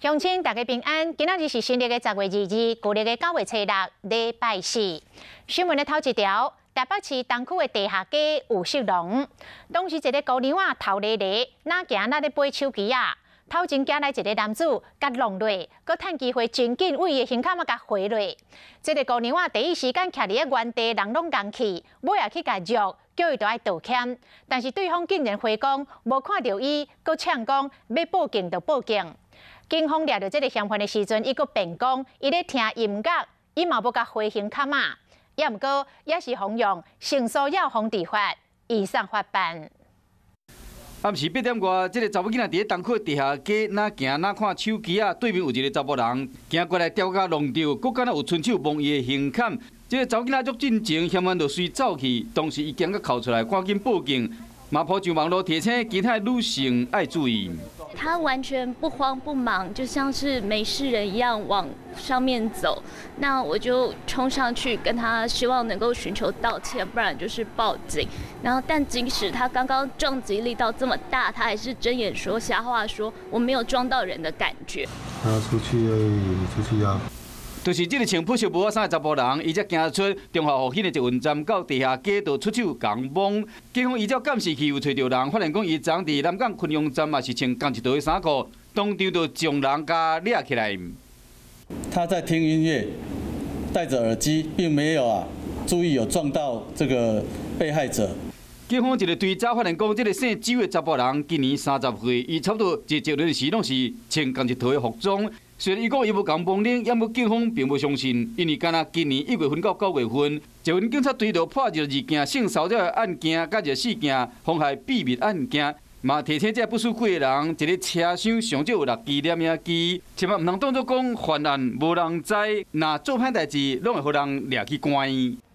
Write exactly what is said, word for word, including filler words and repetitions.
乡亲大家平安，今仔日是新历的十月二日，旧历的九月初六，礼拜四。新闻的头一条，台北市东区的地下街有色狼，当时一个姑娘仔头咧咧，哪行哪咧买手机啊，头前行来一个男子，甲弄落，佮趁机会真紧为伊的胸口啊甲回落。这个姑娘仔第一时间徛伫个原地，人拢共去，尾也去甲辱，叫伊都爱道歉，但是对方竟然回讲无看到伊，佮呛讲要报警就报警。 警方抓到这个嫌犯的时阵，伊阁辩讲，伊咧听音乐，伊嘛无甲回刑卡嘛，也毋过也是妨用性骚扰防治法，移送法办。 暗时八点外，这个查某囡仔伫咧东区地下街哪行哪看手机啊，对面有一个查甫人行过来吊甲弄着，阁敢若有伸手摸伊的胸坎。这个查某囡仔足震惊，嫌犯就随走去，当时伊惊甲哭出来，赶紧报警。 马坡上网络提醒其他女性爱注意。 他完全不慌不忙，就像是没事人一样往上面走。那我就冲上去跟他，希望能够寻求道歉，不然就是报警。然后，但即使他刚刚撞击力道这么大，他还是睁眼说瞎话，说我没有撞到人的感觉。 他出去而已，出去啊。 就是这个穿朴素无衫的查甫人，伊才行出中华复兴的捷运站到地下街，就出手共摸。警方依照监视器有找到人，发现讲伊昨伫南港昆阳站嘛是穿同一条的衫裤，当场就将人甲抓起来。 他在听音乐，戴着耳机，并没有啊注意有撞到这个被害者。 警方一个追查发现，讲这个姓周的查甫人今年三十岁，伊差不多坐捷运时拢是穿同一套的服装。虽然伊讲伊无共蒙领，也无警方并无相信，因为敢若今年一月份到九月份，捷运警察追到破入二件性骚扰的案件，甲一四件妨害秘密案件。嘛提醒这不输几个人，一个车厢上少有六支摄影机，千万毋通当作讲犯案无人知，若做歹代志，拢会互人抓去关。